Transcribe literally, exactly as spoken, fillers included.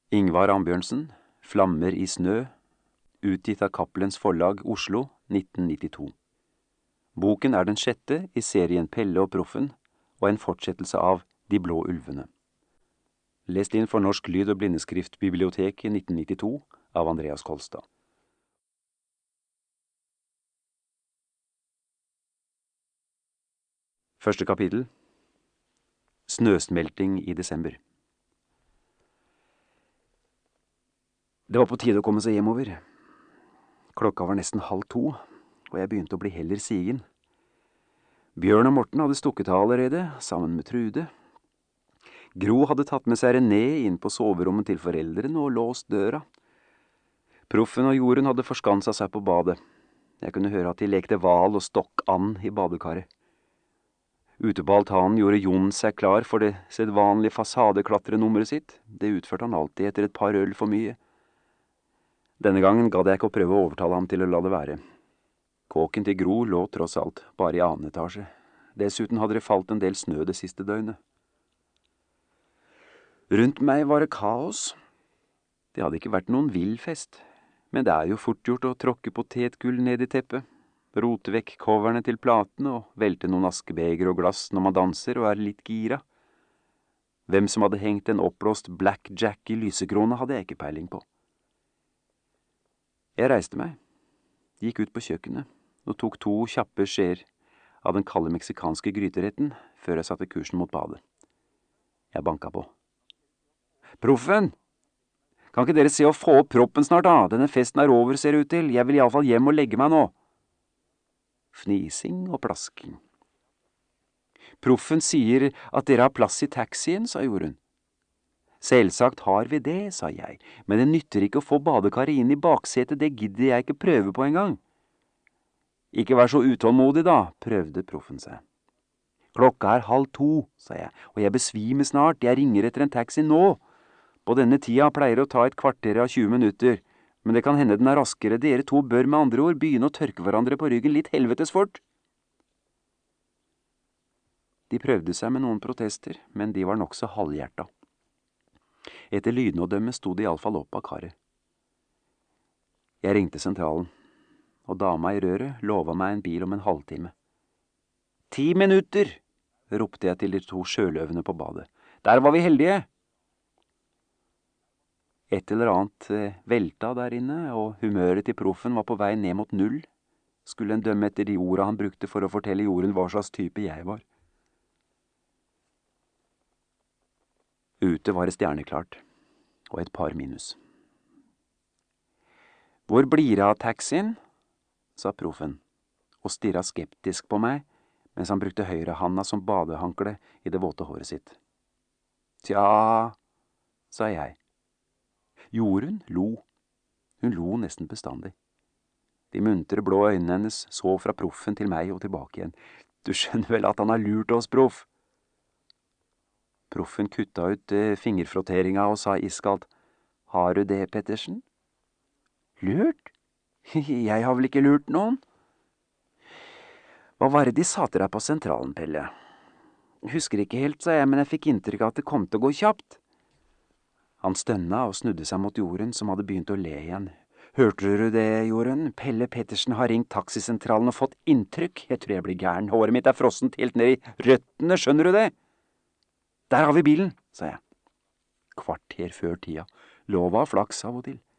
Ingvar Ambjørnsen, Flammer i snø, utgitt av Cappelens Forlag, Oslo, nitten nittito. Boken er den sjette i serien Pelle og Proffen, og en fortsettelse av De blå ulvene. Lest inn for Norsk Lyd- og Blindeskriftbibliotek i nitten nittito av Andreas Kolstad. Første kapittel. Snøsmelting i desember. Det var på tide å komme seg hjemover. Klokka var nesten halv to, og jeg begynte å bli heller sigen. Bjørn og Morten hadde stukket av allerede, sammen med Trude. Gro hadde tatt med seg René inn på soverommet til foreldrene og låst døra. Proffen og Jorunn hadde forskanset seg på badet. Jeg kunne høre at de lekte val og stokk-and i badekaret. Ute på altanen gjorde Jon seg klar for det sedvanlige fasadeklatrenummeret sitt. Det utførte han alltid etter et par øl for mye. Denne gangen gadd jeg ikke å prøve å overtale ham til å la det være. Kåken til Gro lå tross alt bare i annen etasje. Dessuten hadde det falt en del snø det siste døgnet. Rundt meg var det kaos. Det hadde ikke vært noen vill fest, men det er jo fort gjort å tråkke potetgull ned i teppet, rote vekk coverne til platene og velte noen askebeger og glass når man danser og er litt gira. Hvem som hadde hengt en oppblåst blackjack i lysekrona hadde jeg ikke peiling på. Jeg reiste meg, gikk ut på kjøkkenet og tok to kjappe skjeer av den kalde meksikanske gryteretten før jeg satte kursen mot badet. Jeg banka på. Proffen! Kan ikke dere se å få opp proppen snart da? Denne festen er over, ser det ut til. Jeg vil i alle fall hjem og legge meg nå. Fnising og plasking. Proffen sier at dere har plass i taxien, sa Jorunn. Selvsagt har vi det, sa jeg, men det nytter ikke å få badekaret inn i baksetet, det gidder jeg ikke prøve på engang. Ikke vær så utålmodig da, prøvde Proffen seg. Klokka er halv to, sa jeg, og jeg besvimer snart, jeg ringer etter en taxi nå. På denne tida pleier det å ta et kvarter av tjue minutter, men det kan hende den er raskere. Dere to bør med andre ord begynne å tørke hverandre på ryggen litt helvetes fort. De prøvde seg med noen protester, men de var nok så halvhjerta. Etter lydnådømme sto de i alle fall opp av karet. Jeg ringte sentralen, og dama i røret lovet meg en bil om en halvtime. Ti minutter, ropte jeg til de to sjøløvene på badet. Der var vi heldige! Et eller annet velta der inne, og humøret til Proffen var på vei ned mot null. Skulle en dømme etter de ordene han brukte for å fortelle Jorunn hva slags type jeg var. Ute var det stjerneklart, og et par minus. Hvor blir det av taxien? Sa Proffen, og stirret skeptisk på meg, mens han brukte høyrehanda som badehankle i det våte håret sitt. Tja, sa jeg. Jorunn lo. Hun lo nesten bestandig. De muntre blå øynene hennes så fra Proffen til meg og tilbake igjen. Du skjønner vel at han har lurt oss, Proff? Proffen kutta ut eh, fingerfrotteringa og sa iskaldt, har du det, Pettersen? Lurt? Jeg har vel ikke lurt noen? Hva var det de sa til deg på sentralen, Pelle? Husker ikke helt, sa jeg, men jeg fikk inntrykk av at det kom til å gå kjapt. Han stønna og snudde seg mot Jorunn, som hadde begynt å le igjen. Hørte du det, Jorunn? Pelle Pettersen har ringt taxisentralen og fått inntrykk. Jeg tror jeg blir gæren. Håret mitt er frossent helt ned i røttene, skjønner du det? Der har vi bilen, sa jeg. Kvarter før tida. Lova flaks av og til.